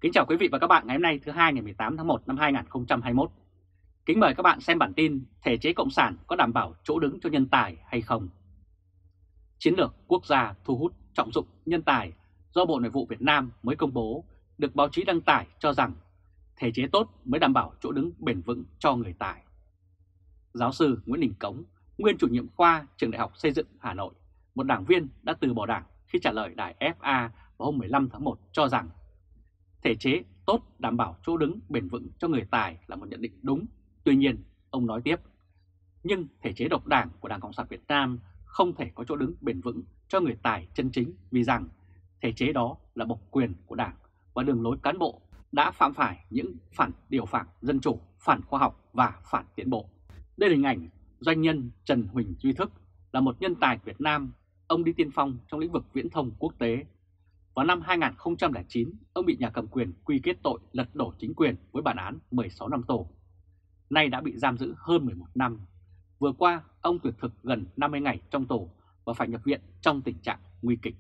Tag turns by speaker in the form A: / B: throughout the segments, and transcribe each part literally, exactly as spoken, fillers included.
A: Kính chào quý vị và các bạn ngày hôm nay thứ hai ngày mười tám tháng một năm hai nghìn không trăm hai mươi mốt. Kính mời các bạn xem bản tin thể chế cộng sản có đảm bảo chỗ đứng cho nhân tài hay không. Chiến lược quốc gia thu hút trọng dụng nhân tài do Bộ Nội vụ Việt Nam mới công bố được báo chí đăng tải cho rằng thể chế tốt mới đảm bảo chỗ đứng bền vững cho người tài. Giáo sư Nguyễn Đình Cống, nguyên chủ nhiệm khoa Trường Đại học Xây dựng Hà Nội, một đảng viên đã từ bỏ đảng khi trả lời đài ép a vào hôm mười lăm tháng một cho rằng thể chế tốt đảm bảo chỗ đứng bền vững cho người tài là một nhận định đúng. Tuy nhiên, ông nói tiếp, nhưng thể chế độc đảng của Đảng Cộng sản Việt Nam không thể có chỗ đứng bền vững cho người tài chân chính vì rằng thể chế đó là bộc quyền của Đảng và đường lối cán bộ đã phạm phải những phản điều phản dân chủ, phản khoa học và phản tiến bộ. Đây là hình ảnh doanh nhân Trần Huỳnh Duy Thức, là một nhân tài Việt Nam. Ông đi tiên phong trong lĩnh vực viễn thông quốc tế. Vào năm hai nghìn không trăm lẻ chín, ông bị nhà cầm quyền quy kết tội lật đổ chính quyền với bản án mười sáu năm tù. Nay đã bị giam giữ hơn mười một năm. Vừa qua, ông tuyệt thực gần năm mươi ngày trong tù và phải nhập viện trong tình trạng nguy kịch.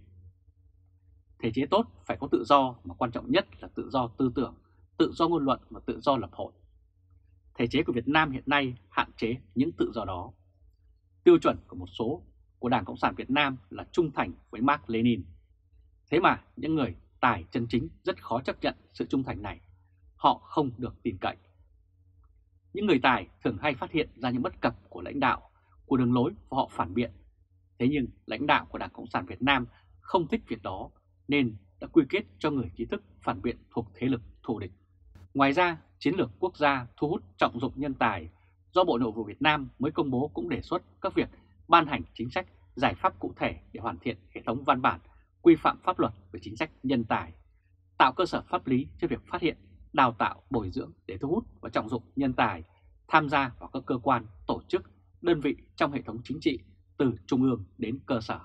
A: Thể chế tốt phải có tự do, mà quan trọng nhất là tự do tư tưởng, tự do ngôn luận và tự do lập hội. Thể chế của Việt Nam hiện nay hạn chế những tự do đó. Tiêu chuẩn của một số của Đảng Cộng sản Việt Nam là trung thành với Mác Lênin. Thế mà những người tài chân chính rất khó chấp nhận sự trung thành này, họ không được tin cậy. Những người tài thường hay phát hiện ra những bất cập của lãnh đạo, của đường lối và họ phản biện. Thế nhưng lãnh đạo của Đảng Cộng sản Việt Nam không thích việc đó nên đã quy kết cho người trí thức phản biện thuộc thế lực thù địch. Ngoài ra, chiến lược quốc gia thu hút trọng dụng nhân tài do Bộ Nội vụ Việt Nam mới công bố cũng đề xuất các việc ban hành chính sách, giải pháp cụ thể để hoàn thiện hệ thống văn bản quy phạm pháp luật về chính sách nhân tài, tạo cơ sở pháp lý cho việc phát hiện, đào tạo, bồi dưỡng để thu hút và trọng dụng nhân tài tham gia vào các cơ quan, tổ chức, đơn vị trong hệ thống chính trị từ trung ương đến cơ sở.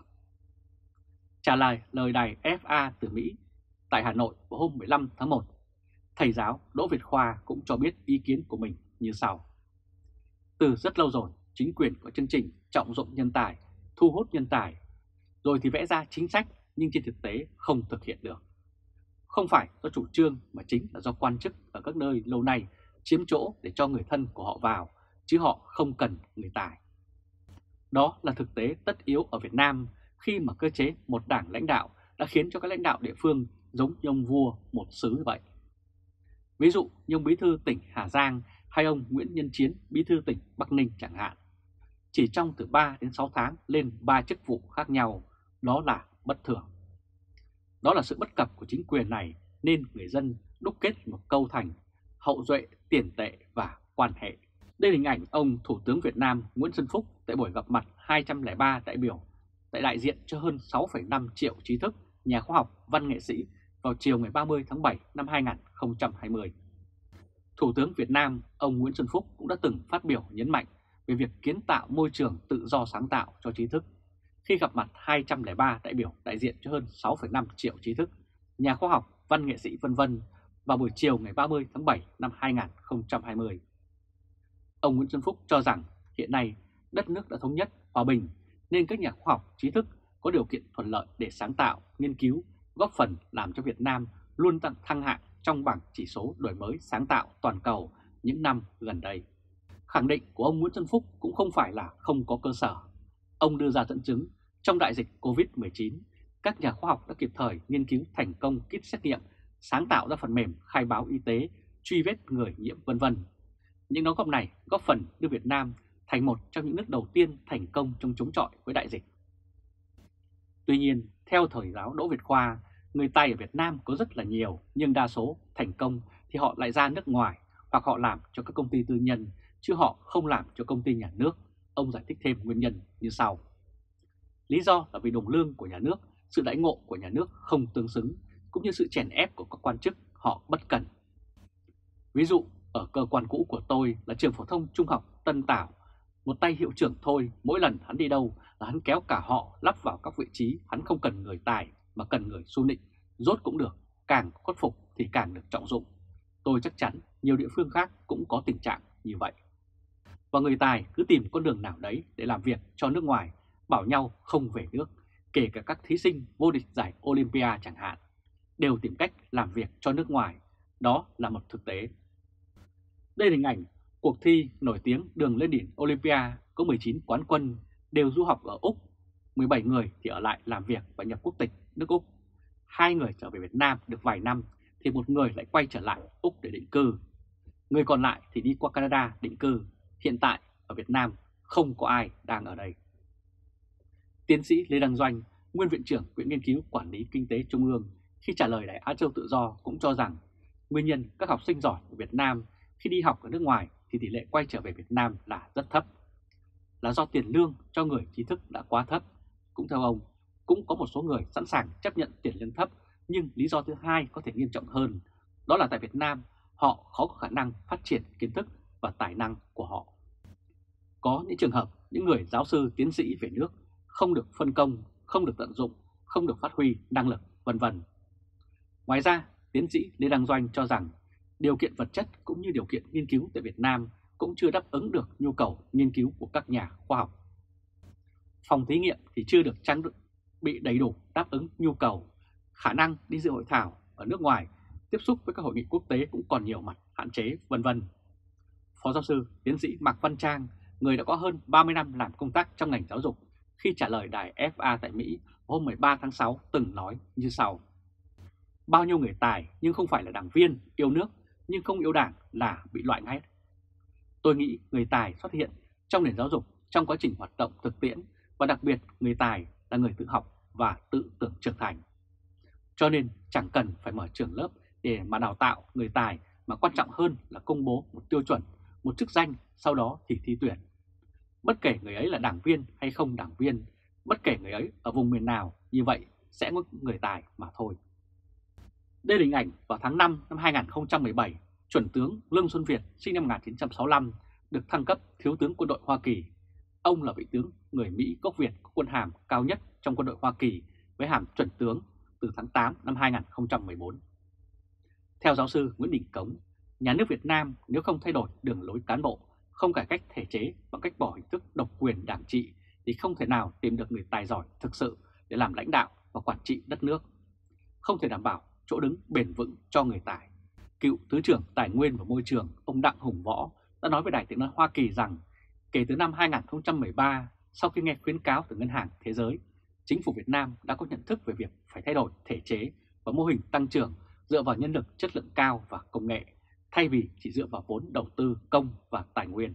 A: Trả lời lời đài ép a từ Mỹ tại Hà Nội vào hôm mười lăm tháng một, thầy giáo Đỗ Việt Khoa cũng cho biết ý kiến của mình như sau. Từ rất lâu rồi, chính quyền có chương trình trọng dụng nhân tài, thu hút nhân tài, rồi thì vẽ ra chính sách nhưng trên thực tế không thực hiện được. Không phải do chủ trương mà chính là do quan chức ở các nơi lâu nay chiếm chỗ để cho người thân của họ vào, chứ họ không cần người tài. Đó là thực tế tất yếu ở Việt Nam khi mà cơ chế một đảng lãnh đạo đã khiến cho các lãnh đạo địa phương giống như ông vua một xứ vậy. Ví dụ như ông bí thư tỉnh Hà Giang hay ông Nguyễn Nhân Chiến, bí thư tỉnh Bắc Ninh chẳng hạn. Chỉ trong từ ba đến sáu tháng lên ba chức vụ khác nhau, đó là bất thường. Đó là sự bất cập của chính quyền này nên người dân đúc kết một câu thành hậu duệ, tiền tệ và quan hệ. Đây là hình ảnh ông Thủ tướng Việt Nam Nguyễn Xuân Phúc tại buổi gặp mặt hai trăm lẻ ba đại biểu tại đại diện cho hơn sáu phẩy năm triệu trí thức, nhà khoa học, văn nghệ sĩ vào chiều ngày ba mươi tháng bảy năm hai nghìn không trăm hai mươi. Thủ tướng Việt Nam ông Nguyễn Xuân Phúc cũng đã từng phát biểu nhấn mạnh về việc kiến tạo môi trường tự do sáng tạo cho trí thức khi gặp mặt hai trăm lẻ ba đại biểu đại diện cho hơn sáu phẩy năm triệu trí thức, nhà khoa học, văn nghệ sĩ vân vân vào buổi chiều ngày ba mươi tháng bảy năm hai nghìn không trăm hai mươi. Ông Nguyễn Xuân Phúc cho rằng hiện nay đất nước đã thống nhất, hòa bình nên các nhà khoa học trí thức có điều kiện thuận lợi để sáng tạo, nghiên cứu, góp phần làm cho Việt Nam luôn tăng thăng hạng trong bảng chỉ số đổi mới sáng tạo toàn cầu những năm gần đây. Khẳng định của ông Nguyễn Xuân Phúc cũng không phải là không có cơ sở. Ông đưa ra dẫn chứng trong đại dịch Covid mười chín, các nhà khoa học đã kịp thời nghiên cứu thành công kit xét nghiệm, sáng tạo ra phần mềm khai báo y tế, truy vết người nhiễm vân vân. Những đóng góp này góp phần đưa Việt Nam thành một trong những nước đầu tiên thành công trong chống chọi với đại dịch. Tuy nhiên, theo thầy giáo Đỗ Việt Khoa, người tài ở Việt Nam có rất là nhiều, nhưng đa số thành công thì họ lại ra nước ngoài hoặc họ làm cho các công ty tư nhân, chứ họ không làm cho công ty nhà nước. Ông giải thích thêm nguyên nhân như sau. Lý do là vì đồng lương của nhà nước, sự đãi ngộ của nhà nước không tương xứng, cũng như sự chèn ép của các quan chức họ bất cần. Ví dụ, ở cơ quan cũ của tôi là trường phổ thông trung học Tân Tảo, một tay hiệu trưởng thôi, mỗi lần hắn đi đâu là hắn kéo cả họ lắp vào các vị trí, hắn không cần người tài mà cần người su nịnh, rốt cũng được, càng khuất phục thì càng được trọng dụng. Tôi chắc chắn nhiều địa phương khác cũng có tình trạng như vậy. Và người tài cứ tìm con đường nào đấy để làm việc cho nước ngoài, bảo nhau không về nước, kể cả các thí sinh vô địch giải Olympia chẳng hạn, đều tìm cách làm việc cho nước ngoài, Đó là một thực tế. Đây là hình ảnh cuộc thi nổi tiếng đường lên đỉnh Olympia, có mười chín quán quân đều du học ở Úc, mười bảy người thì ở lại làm việc và nhập quốc tịch nước Úc. Hai người trở về Việt Nam được vài năm thì một người lại quay trở lại Úc để định cư. Người còn lại thì đi qua Canada định cư. Hiện tại ở Việt Nam không có ai đang ở đây. Tiến sĩ Lê Đăng Doanh, nguyên viện trưởng Viện Nghiên cứu Quản lý Kinh tế Trung ương, khi trả lời Đài Á Châu Tự Do cũng cho rằng nguyên nhân các học sinh giỏi của Việt Nam khi đi học ở nước ngoài thì tỷ lệ quay trở về Việt Nam là rất thấp, là do tiền lương cho người trí thức đã quá thấp. Cũng theo ông, cũng có một số người sẵn sàng chấp nhận tiền lương thấp, nhưng lý do thứ hai có thể nghiêm trọng hơn, đó là tại Việt Nam họ khó có khả năng phát triển kiến thức và tài năng của họ. Có những trường hợp những người giáo sư tiến sĩ về nước không được phân công, không được tận dụng, không được phát huy năng lực, vân vân. Ngoài ra, tiến sĩ Lê Đăng Doanh cho rằng điều kiện vật chất cũng như điều kiện nghiên cứu tại Việt Nam cũng chưa đáp ứng được nhu cầu nghiên cứu của các nhà khoa học. Phòng thí nghiệm thì chưa được trang bị đầy đủ đáp ứng nhu cầu, khả năng đi dự hội thảo ở nước ngoài, tiếp xúc với các hội nghị quốc tế cũng còn nhiều mặt hạn chế, vân vân. Phó giáo sư tiến sĩ Mạc Văn Trang, người đã có hơn ba mươi năm làm công tác trong ngành giáo dục, khi trả lời đài ép a tại Mỹ hôm mười ba tháng sáu từng nói như sau: bao nhiêu người tài nhưng không phải là đảng viên, yêu nước nhưng không yêu đảng là bị loại ngay. Tôi nghĩ người tài xuất hiện trong nền giáo dục trong quá trình hoạt động thực tiễn, và đặc biệt người tài là người tự học và tự tưởng trưởng thành. Cho nên chẳng cần phải mở trường lớp để mà đào tạo người tài, mà quan trọng hơn là công bố một tiêu chuẩn, một chức danh, sau đó thì thi tuyển. Bất kể người ấy là đảng viên hay không đảng viên, bất kể người ấy ở vùng miền nào, như vậy sẽ có người tài mà thôi. Đây là hình ảnh vào tháng năm năm hai nghìn không trăm mười bảy, chuẩn tướng Lương Xuân Việt sinh năm một nghìn chín trăm sáu mươi lăm được thăng cấp thiếu tướng quân đội Hoa Kỳ. Ông là vị tướng người Mỹ gốc Việt có quân hàm cao nhất trong quân đội Hoa Kỳ với hàm chuẩn tướng từ tháng tám năm hai nghìn không trăm mười bốn. Theo giáo sư Nguyễn Đình Cống, nhà nước Việt Nam nếu không thay đổi đường lối cán bộ, không cải cách thể chế bằng cách bỏ hình thức độc quyền đảng trị thì không thể nào tìm được người tài giỏi thực sự để làm lãnh đạo và quản trị đất nước. Không thể đảm bảo chỗ đứng bền vững cho người tài. Cựu Thứ trưởng Tài nguyên và Môi trường ông Đặng Hùng Võ đã nói với Đài Tiếng nói Hoa Kỳ rằng kể từ năm hai nghìn không trăm mười ba, sau khi nghe khuyến cáo từ Ngân hàng Thế giới, chính phủ Việt Nam đã có nhận thức về việc phải thay đổi thể chế và mô hình tăng trưởng dựa vào nhân lực chất lượng cao và công nghệ, thay vì chỉ dựa vào vốn đầu tư công và tài nguyên.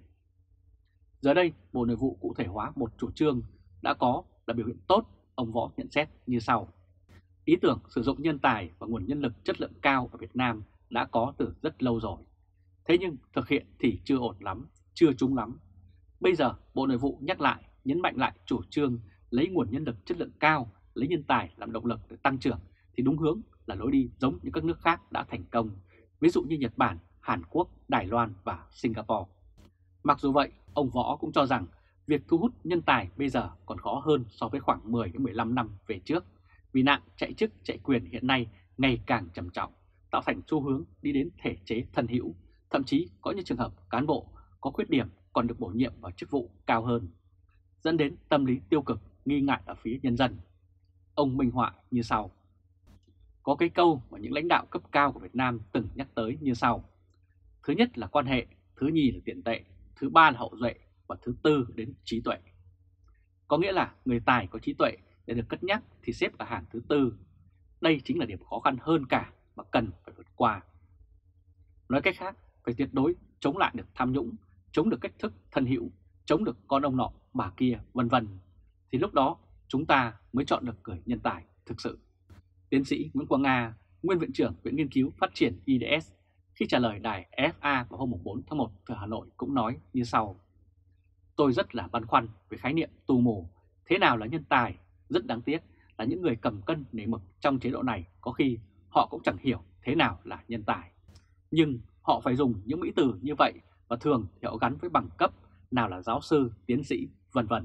A: Giờ đây, Bộ Nội vụ cụ thể hóa một chủ trương đã có là biểu hiện tốt, ông Võ nhận xét như sau. Ý tưởng sử dụng nhân tài và nguồn nhân lực chất lượng cao ở Việt Nam đã có từ rất lâu rồi. Thế nhưng thực hiện thì chưa ổn lắm, chưa trúng lắm. Bây giờ Bộ Nội vụ nhắc lại, nhấn mạnh lại chủ trương lấy nguồn nhân lực chất lượng cao, lấy nhân tài làm động lực để tăng trưởng thì đúng hướng là lối đi giống như các nước khác đã thành công, ví dụ như Nhật Bản, Hàn Quốc, Đài Loan và Singapore. Mặc dù vậy, ông Võ cũng cho rằng việc thu hút nhân tài bây giờ còn khó hơn so với khoảng mười đến mười lăm năm về trước, vì nạn chạy chức chạy quyền hiện nay ngày càng trầm trọng, tạo thành xu hướng đi đến thể chế thân hữu, thậm chí có những trường hợp cán bộ có khuyết điểm còn được bổ nhiệm vào chức vụ cao hơn, dẫn đến tâm lý tiêu cực, nghi ngại ở phía nhân dân. Ông minh họa như sau. Có cái câu mà những lãnh đạo cấp cao của Việt Nam từng nhắc tới như sau. Thứ nhất là quan hệ, thứ nhì là tiền tệ, thứ ba là hậu duệ và thứ tư đến trí tuệ. Có nghĩa là người tài có trí tuệ để được cất nhắc thì xếp ở hàng thứ tư. Đây chính là điểm khó khăn hơn cả mà cần phải vượt qua. Nói cách khác, phải tuyệt đối chống lại được tham nhũng, chống được cách thức thân hữu, chống được con ông nọ bà kia, vân vân. Thì lúc đó chúng ta mới chọn được người nhân tài thực sự. Tiến sĩ Nguyễn Quang Nga, nguyên viện trưởng Viện Nghiên cứu Phát triển i đê ét, khi trả lời đài ép a vào hôm bốn tháng một ở Hà Nội cũng nói như sau. Tôi rất là băn khoăn về khái niệm tù mù, thế nào là nhân tài? Rất đáng tiếc là những người cầm cân nảy mực trong chế độ này có khi họ cũng chẳng hiểu thế nào là nhân tài. Nhưng họ phải dùng những mỹ từ như vậy và thường thì họ gắn với bằng cấp, nào là giáo sư, tiến sĩ, vân vân.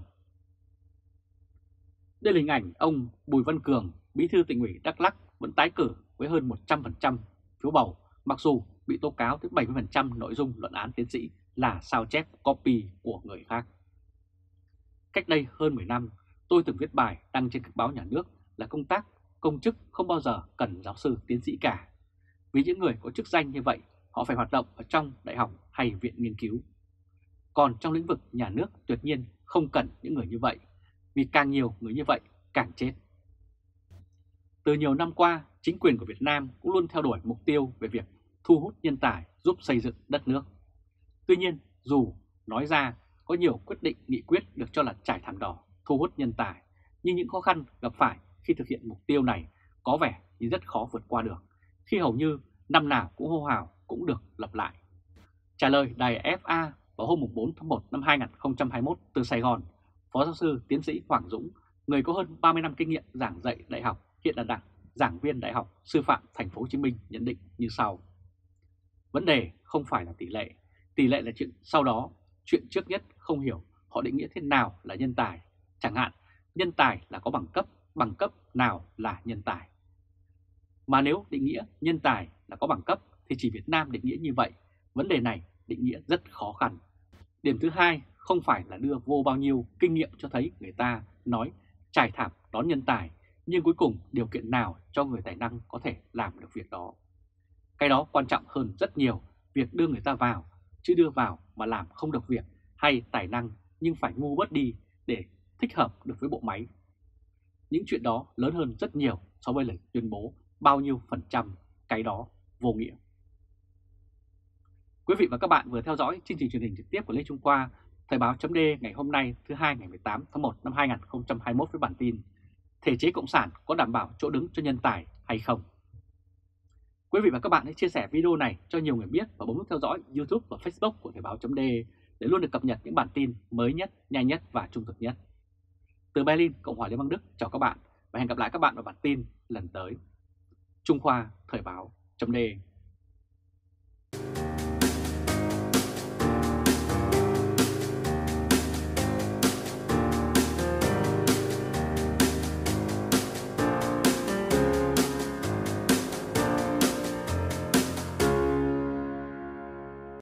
A: Đây là hình ảnh ông Bùi Văn Cường, bí thư tỉnh ủy Đắk Lắk vẫn tái cử với hơn một trăm phần trăm phiếu bầu, mặc dù bị tố cáo tới bảy mươi phần trăm nội dung luận án tiến sĩ là sao chép copy của người khác. Cách đây hơn mười năm, tôi từng viết bài đăng trên các báo nhà nước là công tác công chức không bao giờ cần giáo sư tiến sĩ cả. vì những người có chức danh như vậy họ phải hoạt động ở trong đại học hay viện nghiên cứu. Còn trong lĩnh vực nhà nước tuyệt nhiên không cần những người như vậy, vì càng nhiều người như vậy càng chết. Từ nhiều năm qua, chính quyền của Việt Nam cũng luôn theo đuổi mục tiêu về việc thu hút nhân tài giúp xây dựng đất nước. Tuy nhiên, dù nói ra có nhiều quyết định nghị quyết được cho là trải thảm đỏ thu hút nhân tài, nhưng những khó khăn gặp phải khi thực hiện mục tiêu này có vẻ như rất khó vượt qua được, khi hầu như năm nào cũng hô hào cũng được lặp lại. Trả lời đài ép a vào hôm bốn tháng một năm hai nghìn không trăm hai mươi mốt từ Sài Gòn, Phó giáo sư tiến sĩ Hoàng Dũng, người có hơn ba mươi năm kinh nghiệm giảng dạy đại học, hiện là đảng giảng viên Đại học Sư phạm Thành phố Hồ Chí Minh nhận định như sau: vấn đề không phải là tỷ lệ, tỷ lệ là chuyện sau đó, chuyện trước nhất không hiểu họ định nghĩa thế nào là nhân tài. Chẳng hạn, nhân tài là có bằng cấp, bằng cấp nào là nhân tài. Mà nếu định nghĩa nhân tài là có bằng cấp thì chỉ Việt Nam định nghĩa như vậy, vấn đề này định nghĩa rất khó khăn. Điểm thứ hai không phải là đưa vô bao nhiêu kinh nghiệm cho thấy người ta nói trải thảm đón nhân tài, nhưng cuối cùng điều kiện nào cho người tài năng có thể làm được việc đó. Cái đó quan trọng hơn rất nhiều việc đưa người ta vào, chứ đưa vào mà làm không được việc hay tài năng nhưng phải ngu bớt đi để thích hợp được với bộ máy. Những chuyện đó lớn hơn rất nhiều so với lời tuyên bố bao nhiêu phần trăm, cái đó vô nghĩa. Quý vị và các bạn vừa theo dõi chương trình truyền hình trực tiếp của Lê Trung Khoa, Thời báo chấm D ngày hôm nay thứ hai ngày mười tám tháng một năm hai nghìn không trăm hai mươi mốt với bản tin: thể chế cộng sản có đảm bảo chỗ đứng cho nhân tài hay không? Quý vị và các bạn hãy chia sẻ video này cho nhiều người biết và bấm nút theo dõi YouTube và Facebook của Thời báo chấm D để luôn được cập nhật những bản tin mới nhất, nhanh nhất và trung thực nhất. Từ Berlin, Cộng hòa Liên bang Đức, chào các bạn và hẹn gặp lại các bạn vào bản tin lần tới. Trung Khoa, Thời báo chấm D.